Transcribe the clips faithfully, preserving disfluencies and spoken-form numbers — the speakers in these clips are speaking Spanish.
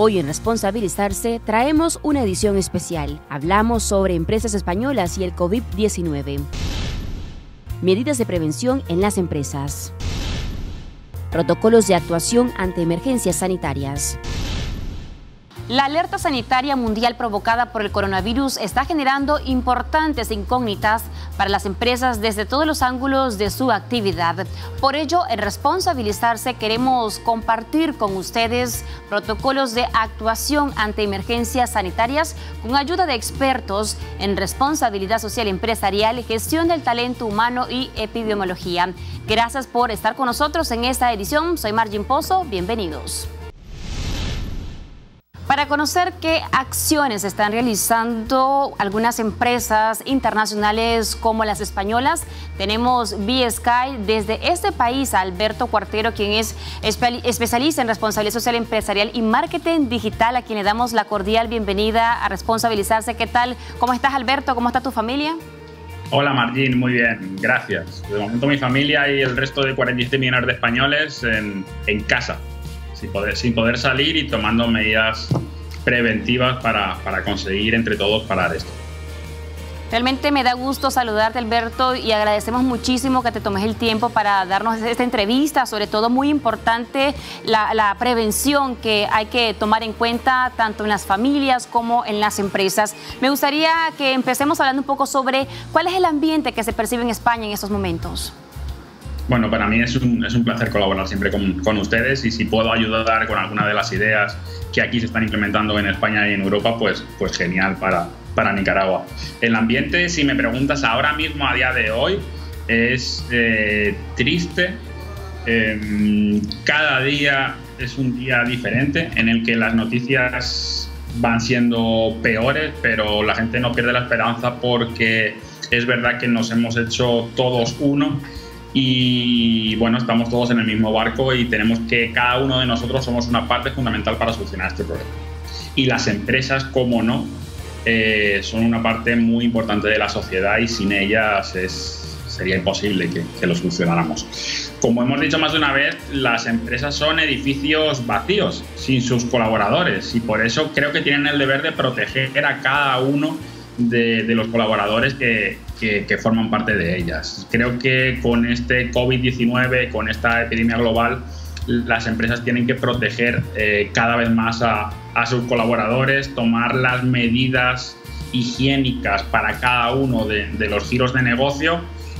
Hoy en Responsabilizarse traemos una edición especial. Hablamos sobre empresas españolas y el COVID diecinueve. Medidas de prevención en las empresas. Protocolos de actuación ante emergencias sanitarias. La alerta sanitaria mundial provocada por el coronavirus está generando importantes incógnitas para las empresas desde todos los ángulos de su actividad. Por ello, en Responsabilizarse queremos compartir con ustedes protocolos de actuación ante emergencias sanitarias con ayuda de expertos en responsabilidad social empresarial, gestión del talento humano y epidemiología. Gracias por estar con nosotros en esta edición. Soy Margin Pozo. Bienvenidos. Para conocer qué acciones están realizando algunas empresas internacionales como las españolas, tenemos vía Skype desde este país a Alberto Cuartero, quien es especialista en responsabilidad social empresarial y marketing digital, a quien le damos la cordial bienvenida a Responsabilizarse. ¿Qué tal? ¿Cómo estás, Alberto? ¿Cómo está tu familia? Hola, Margin, muy bien, gracias. De momento mi familia y el resto de cuarenta y siete millones de españoles en, en casa. Sin poder, sin poder salir y tomando medidas preventivas para, para conseguir entre todos parar esto. Realmente me da gusto saludarte, Alberto, y agradecemos muchísimo que te tomes el tiempo para darnos esta entrevista, sobre todo muy importante la, la prevención que hay que tomar en cuenta tanto en las familias como en las empresas. Me gustaría que empecemos hablando un poco sobre cuál es el ambiente que se percibe en España en estos momentos. Bueno, para mí es un, es un placer colaborar siempre con, con ustedes, y si puedo ayudar con alguna de las ideas que aquí se están implementando en España y en Europa, pues, pues genial para, para Nicaragua. El ambiente, si me preguntas ahora mismo, a día de hoy, es eh, triste. Eh, cada día es un día diferente en el que las noticias van siendo peores, pero la gente no pierde la esperanza porque es verdad que nos hemos hecho todos uno. Y bueno, estamos todos en el mismo barco y tenemos que, cada uno de nosotros somos una parte fundamental para solucionar este problema. Y las empresas, como no, eh, son una parte muy importante de la sociedad, y sin ellas es, sería imposible que, que lo solucionáramos. Como hemos dicho más de una vez, las empresas son edificios vacíos, sin sus colaboradores, y por eso creo que tienen el deber de proteger a cada uno De, de los colaboradores que, que, que forman parte de ellas. Creo que con este COVID diecinueve, con esta epidemia global, las empresas tienen que proteger eh, cada vez más a, a sus colaboradores, tomar las medidas higiénicas para cada uno de, de los giros de negocio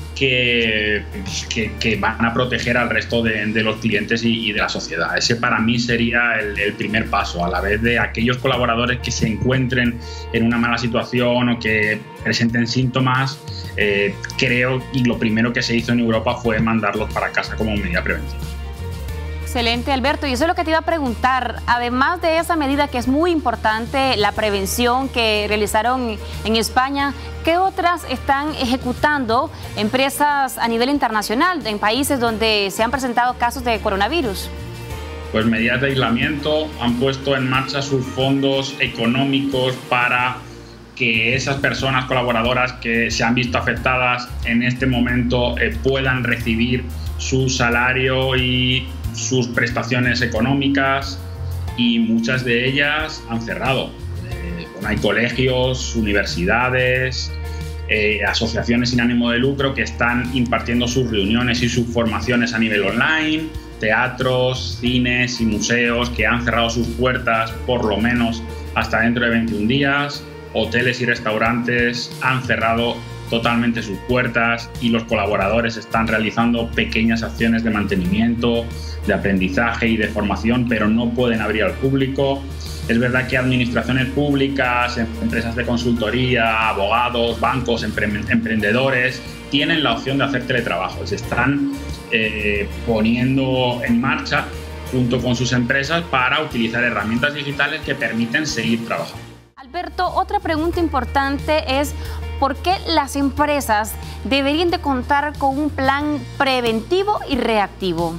que, que, que van a proteger al resto de, de los clientes y, y de la sociedad. Ese para mí sería el, el primer paso, a la vez de aquellos colaboradores que se encuentren en una mala situación o que presenten síntomas. Eh, creo que lo primero que se hizo en Europa fue mandarlos para casa como medida preventiva. Excelente, Alberto, y eso es lo que te iba a preguntar. Además de esa medida que es muy importante, la prevención que realizaron en España, ¿qué otras están ejecutando empresas a nivel internacional, en países donde se han presentado casos de coronavirus? Pues medidas de aislamiento, han puesto en marcha sus fondos económicos para que esas personas colaboradoras que se han visto afectadas en este momento eh, puedan recibir su salario y sus prestaciones económicas, y muchas de ellas han cerrado. Eh, bueno, hay colegios, universidades, eh, asociaciones sin ánimo de lucro que están impartiendo sus reuniones y sus formaciones a nivel online, teatros, cines y museos que han cerrado sus puertas por lo menos hasta dentro de veintiún días, hoteles y restaurantes han cerrado totalmente sus puertas, y los colaboradores están realizando pequeñas acciones de mantenimiento, de aprendizaje y de formación, pero no pueden abrir al público. Es verdad que administraciones públicas, empresas de consultoría, abogados, bancos, empre emprendedores tienen la opción de hacer teletrabajo. Se están eh, poniendo en marcha junto con sus empresas para utilizar herramientas digitales que permiten seguir trabajando. Alberto, otra pregunta importante es ¿por qué las empresas deberían de contar con un plan preventivo y reactivo?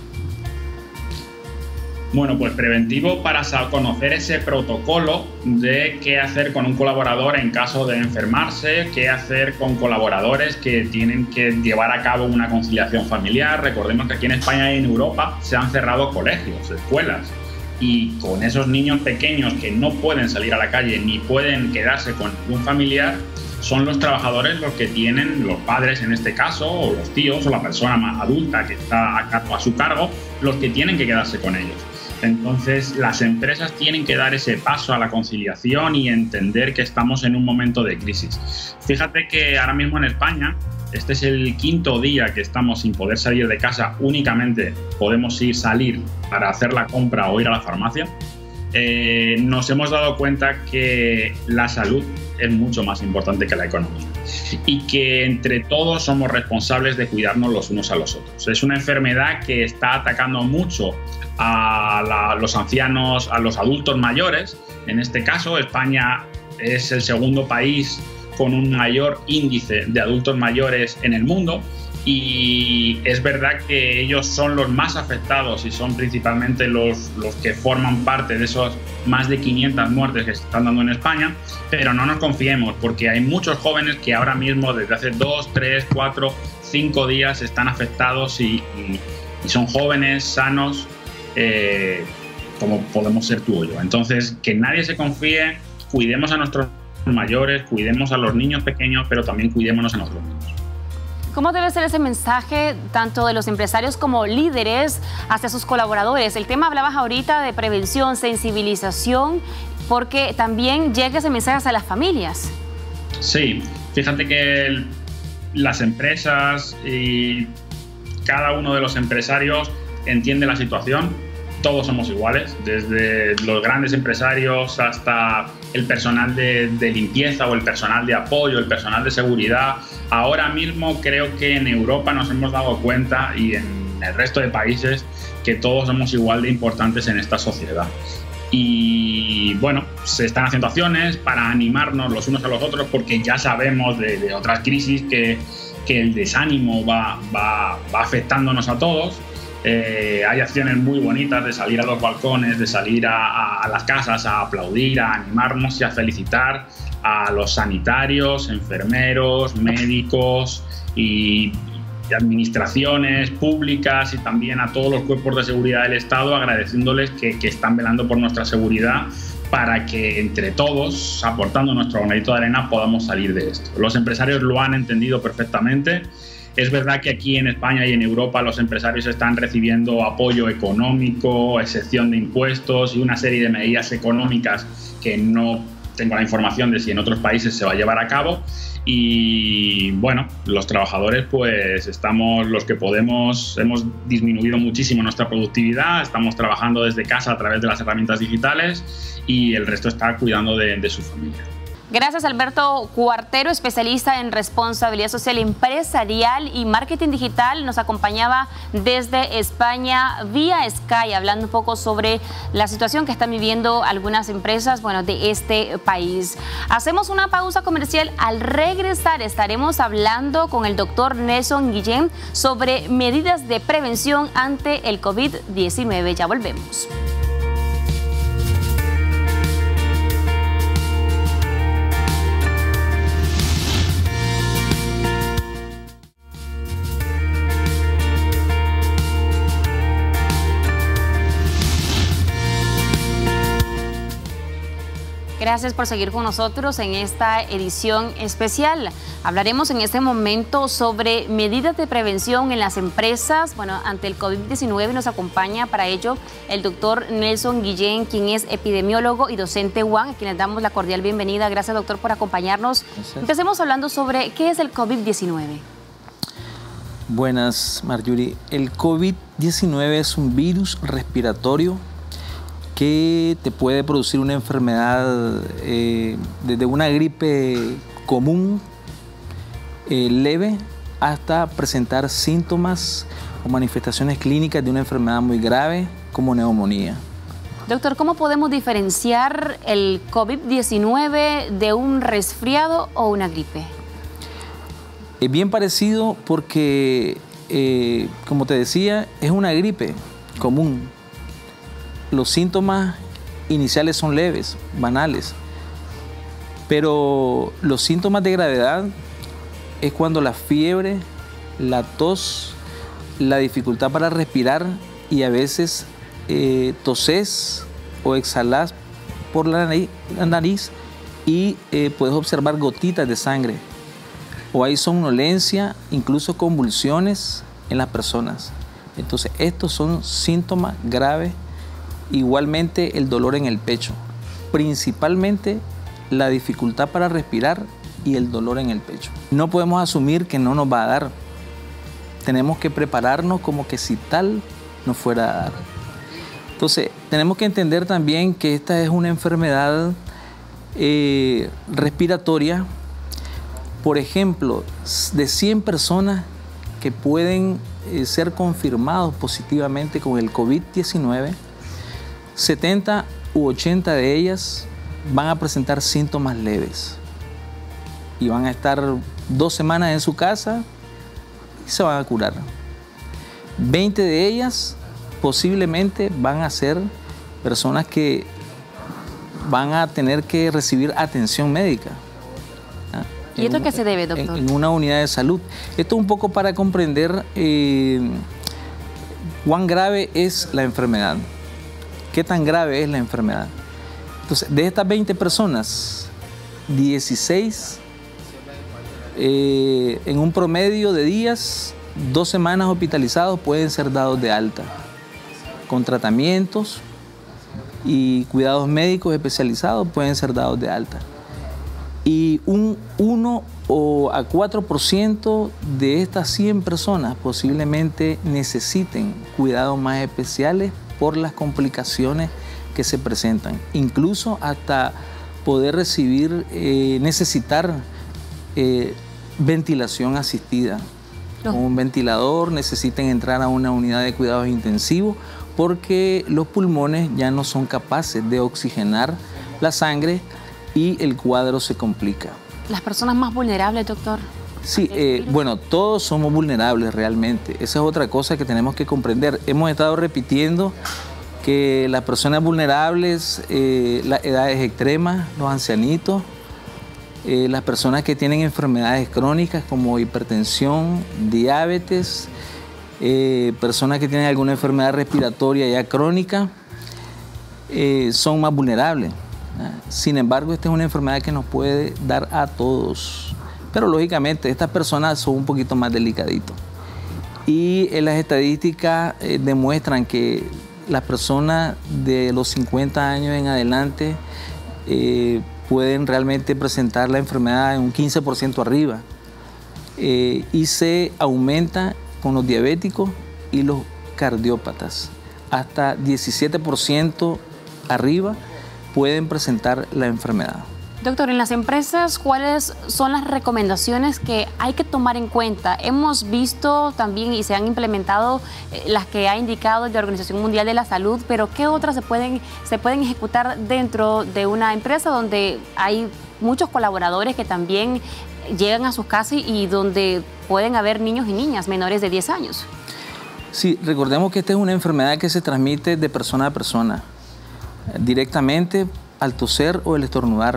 Bueno, pues preventivo para conocer ese protocolo de qué hacer con un colaborador en caso de enfermarse, qué hacer con colaboradores que tienen que llevar a cabo una conciliación familiar. Recordemos que aquí en España y en Europa se han cerrado colegios, escuelas, y con esos niños pequeños que no pueden salir a la calle ni pueden quedarse con ningún familiar, son los trabajadores los que tienen, los padres en este caso, o los tíos, o la persona más adulta que está a, a su cargo, los que tienen que quedarse con ellos. Entonces, las empresas tienen que dar ese paso a la conciliación y entender que estamos en un momento de crisis. Fíjate que ahora mismo en España, este es el quinto día que estamos sin poder salir de casa, únicamente podemos ir salir para hacer la compra o ir a la farmacia. Eh, nos hemos dado cuenta que la salud es mucho más importante que la economía y que entre todos somos responsables de cuidarnos los unos a los otros. Es una enfermedad que está atacando mucho a la, los ancianos, a los adultos mayores. En este caso, España es el segundo país con un mayor índice de adultos mayores en el mundo, y es verdad que ellos son los más afectados y son principalmente los, los que forman parte de esos más de quinientas muertes que se están dando en España, pero no nos confiemos porque hay muchos jóvenes que ahora mismo desde hace dos, tres, cuatro, cinco días están afectados y, y, y son jóvenes, sanos, eh, como podemos ser tú o yo. Entonces, que nadie se confíe, cuidemos a nuestros mayores, cuidemos a los niños pequeños, pero también cuidémonos a nosotros mismos. ¿Cómo debe ser ese mensaje tanto de los empresarios como líderes hacia sus colaboradores? El tema, hablabas ahorita de prevención, sensibilización, porque también llega ese mensaje hacia las familias. Sí, fíjate que el, las empresas y cada uno de los empresarios entiende la situación. Todos somos iguales, desde los grandes empresarios hasta el personal de, de limpieza o el personal de apoyo, el personal de seguridad. Ahora mismo creo que en Europa nos hemos dado cuenta, y en el resto de países, que todos somos igual de importantes en esta sociedad. Y bueno, se están haciendo acciones para animarnos los unos a los otros, porque ya sabemos de, de otras crisis que, que el desánimo va, va, va afectándonos a todos. Eh, hay acciones muy bonitas de salir a los balcones, de salir a, a, a las casas a aplaudir, a animarnos y a felicitar a los sanitarios, enfermeros, médicos y, y administraciones públicas, y también a todos los cuerpos de seguridad del Estado, agradeciéndoles que, que están velando por nuestra seguridad, para que entre todos, aportando nuestro granito de arena, podamos salir de esto. Los empresarios lo han entendido perfectamente. Es verdad que aquí en España y en Europa los empresarios están recibiendo apoyo económico, excepción de impuestos y una serie de medidas económicas que no tengo la información de si en otros países se va a llevar a cabo. Y bueno, los trabajadores pues estamos los que podemos, hemos disminuido muchísimo nuestra productividad, estamos trabajando desde casa a través de las herramientas digitales, y el resto está cuidando de, de su familia. Gracias, Alberto Cuartero, especialista en responsabilidad social empresarial y marketing digital. Nos acompañaba desde España vía Sky, hablando un poco sobre la situación que están viviendo algunas empresas, bueno, de este país. Hacemos una pausa comercial. Al regresar estaremos hablando con el doctor Nelson Guillén sobre medidas de prevención ante el COVID diecinueve. Ya volvemos. Gracias por seguir con nosotros en esta edición especial. Hablaremos en este momento sobre medidas de prevención en las empresas, bueno, ante el COVID diecinueve. Nos acompaña para ello el doctor Nelson Guillén, quien es epidemiólogo y docente U A M, a quien les damos la cordial bienvenida. Gracias, doctor, por acompañarnos. Gracias. Empecemos hablando sobre qué es el COVID diecinueve. Buenas, Marjorie. El COVID diecinueve es un virus respiratorio que te puede producir una enfermedad eh, desde una gripe común, eh, leve, hasta presentar síntomas o manifestaciones clínicas de una enfermedad muy grave como neumonía. Doctor, ¿cómo podemos diferenciar el COVID diecinueve de un resfriado o una gripe? Es bien parecido porque, eh, como te decía, es una gripe común. Los síntomas iniciales son leves, banales, pero los síntomas de gravedad es cuando la fiebre, la tos, la dificultad para respirar y a veces eh, toses o exhalas por la nariz, la nariz y eh, puedes observar gotitas de sangre. O hay somnolencia, incluso convulsiones en las personas. Entonces, estos son síntomas graves. Igualmente, el dolor en el pecho. Principalmente, la dificultad para respirar y el dolor en el pecho. No podemos asumir que no nos va a dar. Tenemos que prepararnos como que si tal nos fuera a dar. Entonces, tenemos que entender también que esta es una enfermedad eh, respiratoria. Por ejemplo, de cien personas que pueden eh, ser confirmados positivamente con el COVID diecinueve, setenta u ochenta de ellas van a presentar síntomas leves y van a estar dos semanas en su casa y se van a curar. veinte de ellas posiblemente van a ser personas que van a tener que recibir atención médica. ¿Y esto qué se debe, doctor? En, en una unidad de salud. Esto un poco para comprender eh, cuán grave es la enfermedad. ¿Qué tan grave es la enfermedad? Entonces, de estas veinte personas, dieciséis eh, en un promedio de días, dos semanas hospitalizados pueden ser dados de alta, con tratamientos y cuidados médicos especializados pueden ser dados de alta. Y un uno o a cuatro por ciento de estas cien personas posiblemente necesiten cuidados más especiales por las complicaciones que se presentan, incluso hasta poder recibir, eh, necesitar eh, ventilación asistida. Oh. Con un ventilador, necesiten entrar a una unidad de cuidados intensivos porque los pulmones ya no son capaces de oxigenar la sangre y el cuadro se complica. ¿Las personas más vulnerables, doctor? Sí, eh, bueno, todos somos vulnerables realmente. Esa es otra cosa que tenemos que comprender. Hemos estado repitiendo que las personas vulnerables, eh, las edades extremas, los ancianitos, eh, las personas que tienen enfermedades crónicas como hipertensión, diabetes, eh, personas que tienen alguna enfermedad respiratoria ya crónica, eh, son más vulnerables. Sin embargo, esta es una enfermedad que nos puede dar a todos. Pero lógicamente estas personas son un poquito más delicaditos. Y en las estadísticas eh, demuestran que las personas de los cincuenta años en adelante eh, pueden realmente presentar la enfermedad en un quince por ciento arriba. Eh, y se aumenta con los diabéticos y los cardiópatas. Hasta diecisiete por ciento arriba pueden presentar la enfermedad. Doctor, en las empresas, ¿cuáles son las recomendaciones que hay que tomar en cuenta? Hemos visto también y se han implementado eh, las que ha indicado la Organización Mundial de la Salud, pero ¿qué otras se pueden, se pueden ejecutar dentro de una empresa donde hay muchos colaboradores que también llegan a sus casas y donde pueden haber niños y niñas menores de diez años? Sí, recordemos que esta es una enfermedad que se transmite de persona a persona, directamente al toser o el estornudar.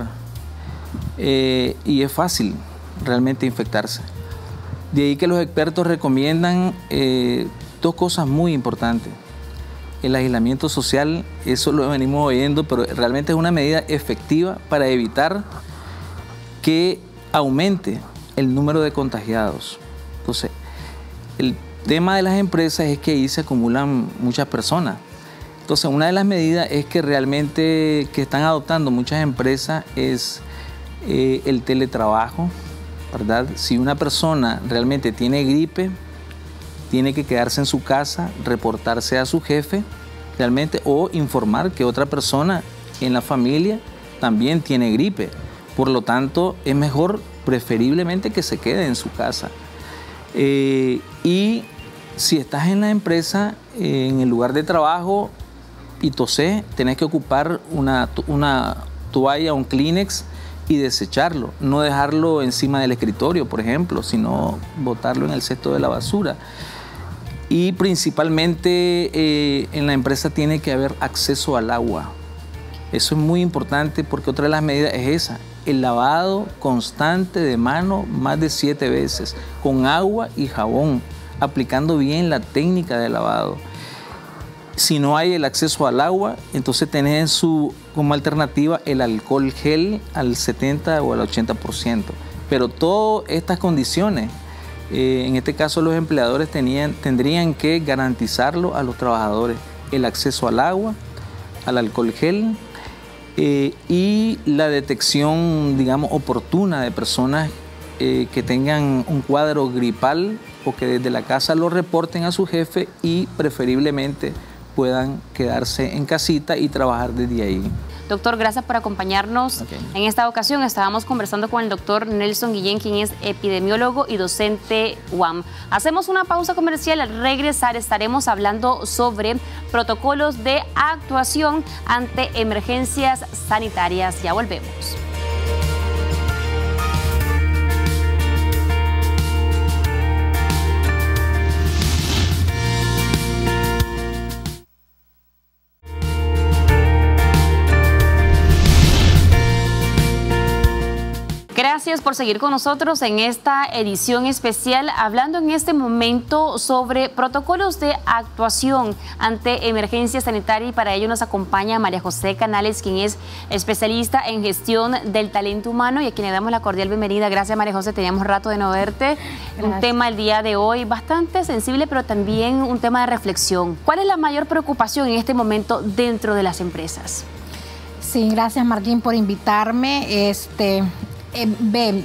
Eh, y es fácil realmente infectarse. De ahí que los expertos recomiendan eh, dos cosas muy importantes. El aislamiento social, eso lo venimos oyendo, pero realmente es una medida efectiva para evitar que aumente el número de contagiados. Entonces, el tema de las empresas es que ahí se acumulan muchas personas. Entonces, una de las medidas es que realmente que están adoptando muchas empresas es eh, el teletrabajo, ¿verdad? Si una persona realmente tiene gripe, tiene que quedarse en su casa, reportarse a su jefe realmente o informar que otra persona en la familia también tiene gripe. Por lo tanto, es mejor preferiblemente que se quede en su casa. Eh, y si estás en la empresa, eh, en el lugar de trabajo, y tosé, tenés que ocupar una, una toalla, un Kleenex y desecharlo. No dejarlo encima del escritorio, por ejemplo, sino botarlo en el cesto de la basura. Y principalmente eh, en la empresa tiene que haber acceso al agua. Eso es muy importante porque otra de las medidas es esa, el lavado constante de mano más de siete veces, con agua y jabón, aplicando bien la técnica de lavado. Si no hay el acceso al agua, entonces tenés su, como alternativa el alcohol gel al setenta o al ochenta por ciento. Pero todas estas condiciones, eh, en este caso los empleadores tenían, tendrían que garantizarlo a los trabajadores. El acceso al agua, al alcohol gel eh, y la detección, digamos, oportuna de personas eh, que tengan un cuadro gripal o que desde la casa lo reporten a su jefe y preferiblemente puedan quedarse en casita y trabajar desde ahí. Doctor, gracias por acompañarnos. Okay. En esta ocasión estábamos conversando con el doctor Nelson Guillén, quien es epidemiólogo y docente U A M. Hacemos una pausa comercial. Al regresar estaremos hablando sobre protocolos de actuación ante emergencias sanitarias. Ya volvemos. Gracias por seguir con nosotros en esta edición especial, hablando en este momento sobre protocolos de actuación ante emergencia sanitaria, y para ello nos acompaña María José Canales, quien es especialista en gestión del talento humano y a quien le damos la cordial bienvenida. Gracias, María José, teníamos rato de no verte. Gracias. Un tema el día de hoy bastante sensible, pero también un tema de reflexión. ¿Cuál es la mayor preocupación en este momento dentro de las empresas? Sí, gracias, Martín, por invitarme. Este... Eh, Ben,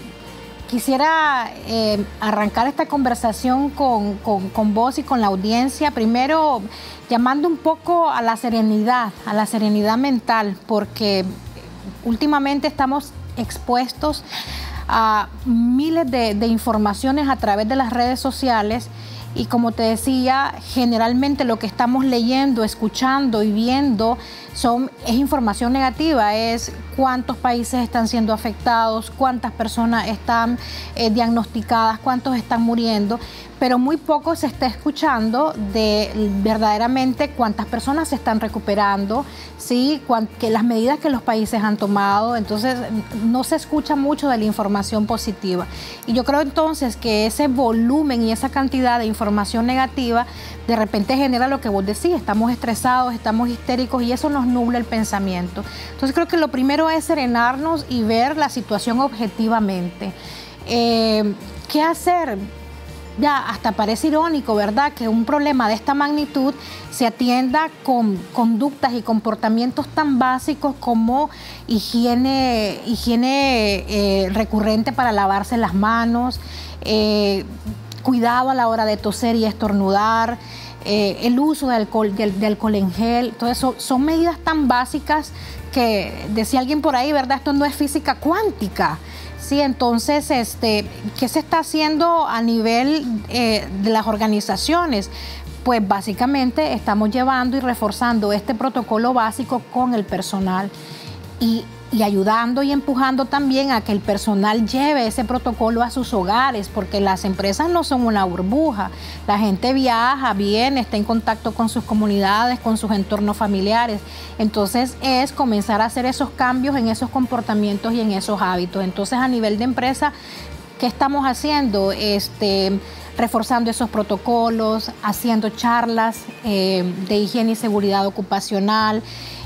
quisiera eh, arrancar esta conversación con, con, con vos y con la audiencia, primero llamando un poco a la serenidad, a la serenidad mental, porque últimamente estamos expuestos a miles de, de informaciones a través de las redes sociales. Y como te decía, generalmente lo que estamos leyendo, escuchando y viendo son, es información negativa, es cuántos países están siendo afectados, cuántas personas están eh, diagnosticadas, cuántos están muriendo, pero muy poco se está escuchando de verdaderamente cuántas personas se están recuperando, ¿sí? Cuán, que las medidas que los países han tomado. Entonces no se escucha mucho de la información positiva. Y yo creo entonces que ese volumen y esa cantidad de información negativa de repente genera lo que vos decís, estamos estresados, estamos histéricos y eso nos nubla el pensamiento. Entonces creo que lo primero es serenarnos y ver la situación objetivamente. Eh, ¿Qué hacer? Ya hasta parece irónico, ¿verdad?, que un problema de esta magnitud se atienda con conductas y comportamientos tan básicos como higiene, higiene eh, recurrente para lavarse las manos, eh, cuidado a la hora de toser y estornudar, eh, el uso de alcohol, de, de alcohol en gel. Todo eso son medidas tan básicas que, decía alguien por ahí, ¿verdad?, esto no es física cuántica. Sí, entonces, este, ¿qué se está haciendo a nivel eh, de las organizaciones? Pues básicamente estamos llevando y reforzando este protocolo básico con el personal y, y ayudando y empujando también a que el personal lleve ese protocolo a sus hogares, porque las empresas no son una burbuja. La gente viaja, viene, está en contacto con sus comunidades, con sus entornos familiares. Entonces es comenzar a hacer esos cambios en esos comportamientos y en esos hábitos. Entonces a nivel de empresa, ¿qué estamos haciendo? Este, reforzando esos protocolos, haciendo charlas eh, de higiene y seguridad ocupacional,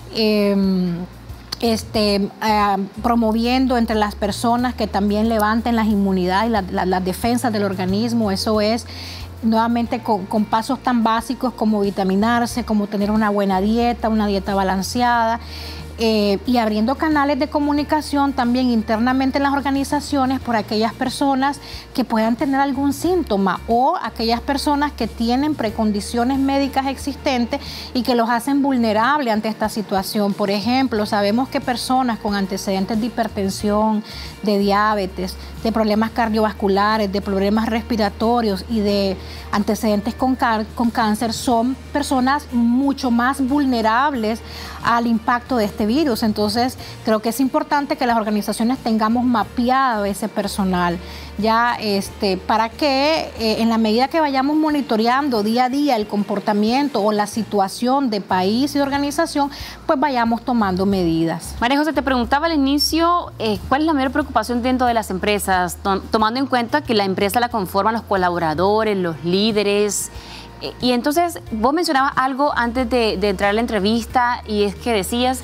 eh, Este, eh, promoviendo entre las personas que también levanten las inmunidades y la, la, las defensas del organismo. Eso es nuevamente con, con pasos tan básicos como vitaminarse, como tener una buena dieta, una dieta balanceada. Eh, y abriendo canales de comunicación también internamente en las organizaciones por aquellas personas que puedan tener algún síntoma o aquellas personas que tienen precondiciones médicas existentes y que los hacen vulnerables ante esta situación. Por ejemplo, sabemos que personas con antecedentes de hipertensión, de diabetes, de problemas cardiovasculares, de problemas respiratorios y de antecedentes con, con cáncer son personas mucho más vulnerables al impacto de este virus. Entonces creo que es importante que las organizaciones tengamos mapeado ese personal ya este, para que eh, en la medida que vayamos monitoreando día a día el comportamiento o la situación de país y organización, pues vayamos tomando medidas. María José, te preguntaba al inicio eh, ¿cuál es la mayor preocupación dentro de las empresas? Tom, tomando en cuenta que la empresa la conforman los colaboradores, los líderes, Y entonces vos mencionabas algo antes de, de entrar a la entrevista y es que decías,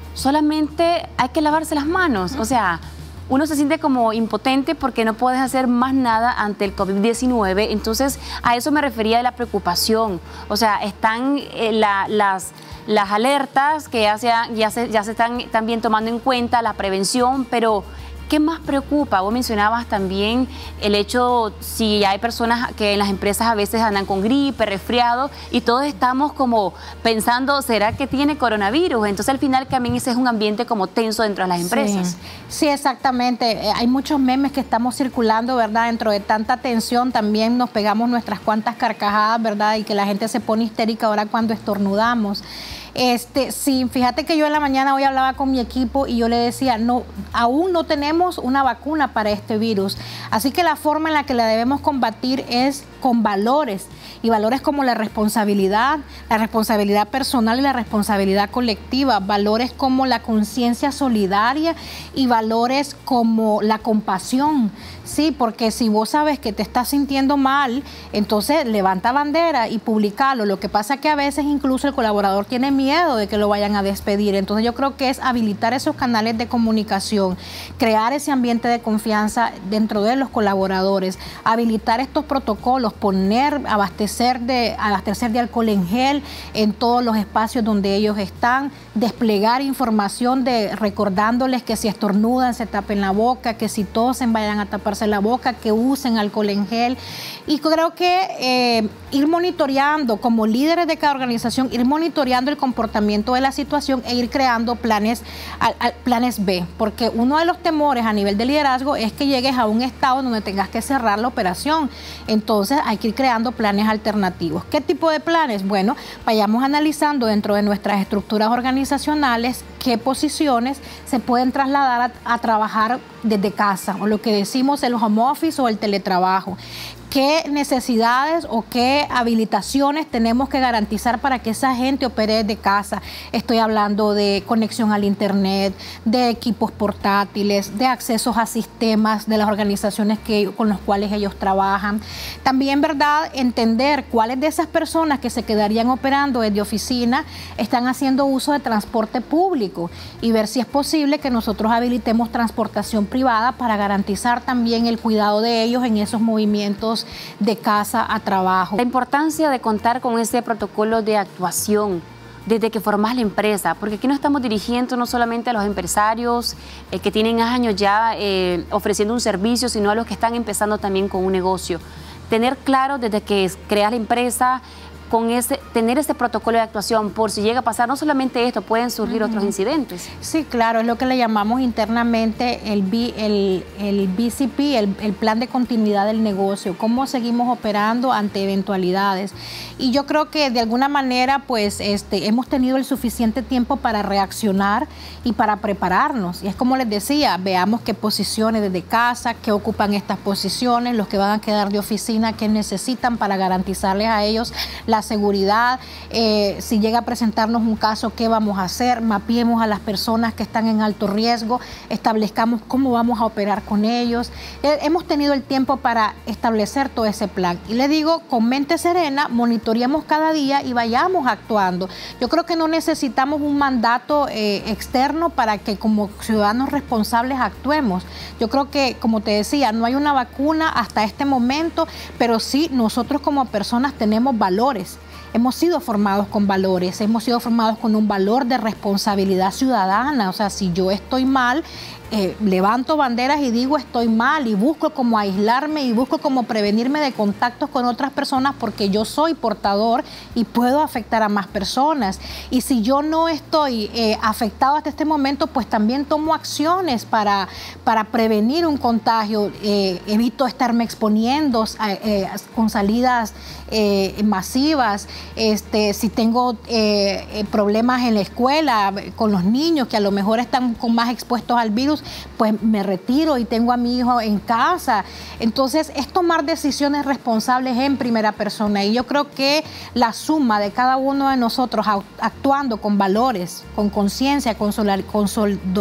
solamente hay que lavarse las manos. O sea, uno se siente como impotente porque no puedes hacer más nada ante el COVID diecinueve. Entonces, a eso me refería de la preocupación. O sea, están eh, la, las, las alertas que ya se, ya, se, ya se están también tomando en cuenta, la prevención, pero ¿qué más preocupa? Vos mencionabas también el hecho, si hay personas que en las empresas a veces andan con gripe, resfriado, y todos estamos como pensando, ¿será que tiene coronavirus? Entonces al final también ese es un ambiente como tenso dentro de las empresas. Sí, sí, exactamente. Eh, hay muchos memes que estamos circulando, ¿verdad? Dentro de tanta tensión también nos pegamos nuestras cuantas carcajadas, ¿verdad? Y que la gente se pone histérica ahora cuando estornudamos. Este, sí, fíjate que yo en la mañana hoy hablaba con mi equipo y yo le decía, no, aún no tenemos una vacuna para este virus, así que la forma en la que la debemos combatir es con valores, y valores como la responsabilidad, la responsabilidad personal y la responsabilidad colectiva, valores como la conciencia solidaria y valores como la compasión, sí, porque si vos sabes que te estás sintiendo mal, entonces levanta bandera y publicalo. Lo que pasa es que a veces incluso el colaborador tiene miedo de que lo vayan a despedir, entonces yo creo que es habilitar esos canales de comunicación, crear ese ambiente de confianza dentro de los colaboradores, habilitar estos protocolos, poner, abastecer de, abastecer de alcohol en gel en todos los espacios donde ellos están, desplegar información de recordándoles que si estornudan se tapen la boca, que si tosen vayan a taparse la boca, que usen alcohol en gel. Y creo que eh, ir monitoreando como líderes de cada organización, ir monitoreando el comportamiento de la situación e ir creando planes, a, a, planes B, porque uno de los temores a nivel de liderazgo es que llegues a un estado donde tengas que cerrar la operación. Entonces hay que ir creando planes alternativos. ¿Qué tipo de planes? Bueno, vayamos analizando dentro de nuestras estructuras organizacionales qué posiciones se pueden trasladar a, a trabajar desde casa, o lo que decimos el home office o el teletrabajo. ¿Qué necesidades o qué habilitaciones tenemos que garantizar para que esa gente opere desde casa? Estoy hablando de conexión al internet, de equipos portátiles, de accesos a sistemas de las organizaciones que, con los cuales ellos trabajan. También, ¿verdad?, entender cuáles de esas personas que se quedarían operando desde oficina están haciendo uso de transporte público y ver si es posible que nosotros habilitemos transportación privada para garantizar también el cuidado de ellos en esos movimientos de casa a trabajo. La importancia de contar con ese protocolo de actuación desde que formas la empresa, porque aquí no estamos dirigiendo no solamente a los empresarios eh, que tienen años ya eh, ofreciendo un servicio, sino a los que están empezando también con un negocio. Tener claro desde que creas la empresa, con ese, tener ese protocolo de actuación por si llega a pasar no solamente esto, pueden surgir uh-huh. otros incidentes. Sí, claro, es lo que le llamamos internamente el, B, el, el B C P, el, el plan de continuidad del negocio, cómo seguimos operando ante eventualidades. Y yo creo que de alguna manera pues este, hemos tenido el suficiente tiempo para reaccionar y para prepararnos. Y es como les decía, veamos qué posiciones desde casa, qué ocupan estas posiciones, los que van a quedar de oficina, qué necesitan para garantizarles a ellos la seguridad, eh, si llega a presentarnos un caso, qué vamos a hacer, mapeemos a las personas que están en alto riesgo, establezcamos cómo vamos a operar con ellos. Eh, hemos tenido el tiempo para establecer todo ese plan. Y le digo, con mente serena, monitoreemos cada día y vayamos actuando. Yo creo que no necesitamos un mandato eh, externo para que como ciudadanos responsables actuemos. Yo creo que, como te decía, no hay una vacuna hasta este momento, pero sí nosotros como personas tenemos valores. Hemos sido formados con valores, hemos sido formados con un valor de responsabilidad ciudadana. O sea, si yo estoy mal, eh, levanto banderas y digo estoy mal y busco cómo aislarme y busco cómo prevenirme de contactos con otras personas porque yo soy portador y puedo afectar a más personas. Y si yo no estoy eh, afectado hasta este momento, pues también tomo acciones para, para prevenir un contagio. Eh, evito estarme exponiendo eh, con salidas eh, masivas. Este, si tengo eh, problemas en la escuela con los niños que a lo mejor están con más expuestos al virus, pues me retiro y tengo a mi hijo en casa. Entonces es tomar decisiones responsables en primera persona, y yo creo que la suma de cada uno de nosotros actuando con valores, con conciencia, con, con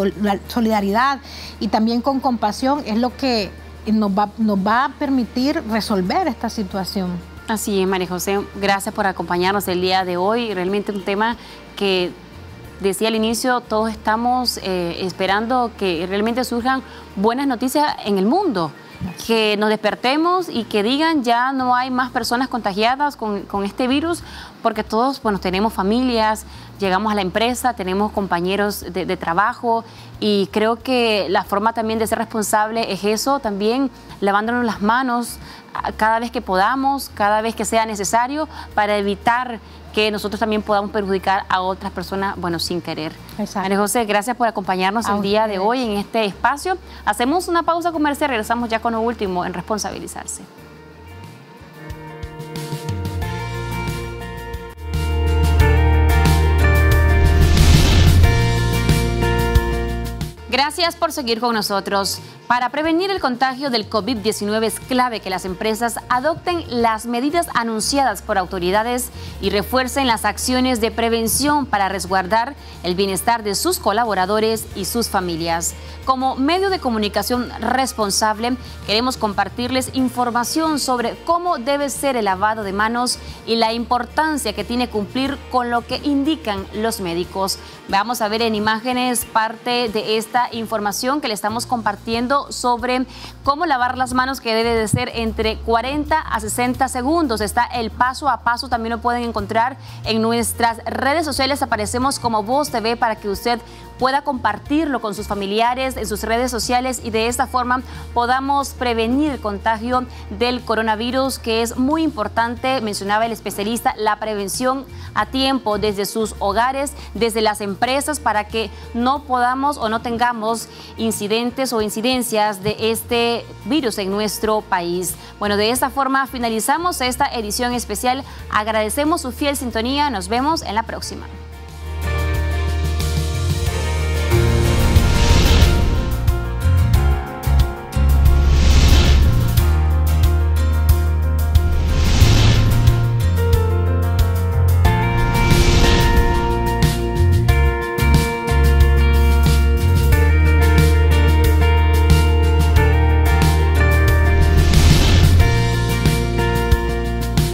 solidaridad y también con compasión es lo que nos va, nos va a permitir resolver esta situación. Así es, María José, gracias por acompañarnos el día de hoy. Realmente un tema que, decía al inicio, todos estamos eh, esperando que realmente surjan buenas noticias en el mundo. Que nos despertemos y que digan ya no hay más personas contagiadas con, con este virus, porque todos, bueno, tenemos familias, llegamos a la empresa, tenemos compañeros de, de trabajo, y creo que la forma también de ser responsable es eso, también lavándonos las manos cada vez que podamos, cada vez que sea necesario, para evitar que nosotros también podamos perjudicar a otras personas, bueno, sin querer. Exacto. María José, gracias por acompañarnos a el día ustedes. de hoy en este espacio. Hacemos una pausa comercial, regresamos ya con lo último en Responsabilizarse. Gracias por seguir con nosotros. Para prevenir el contagio del COVID diecinueve es clave que las empresas adopten las medidas anunciadas por autoridades y refuercen las acciones de prevención para resguardar el bienestar de sus colaboradores y sus familias. Como medio de comunicación responsable, queremos compartirles información sobre cómo debe ser el lavado de manos y la importancia que tiene cumplir con lo que indican los médicos. Vamos a ver en imágenes parte de esta información que le estamos compartiendo sobre cómo lavar las manos, que debe de ser entre cuarenta a sesenta segundos. Está el paso a paso, también lo pueden encontrar en nuestras redes sociales. Aparecemos como Voz T V para que usted pueda compartirlo con sus familiares en sus redes sociales y de esta forma podamos prevenir el contagio del coronavirus, que es muy importante, mencionaba el especialista, la prevención a tiempo desde sus hogares, desde las empresas, para que no podamos o no tengamos incidentes o incidencias de este virus en nuestro país. Bueno, de esta forma finalizamos esta edición especial. Agradecemos su fiel sintonía. Nos vemos en la próxima.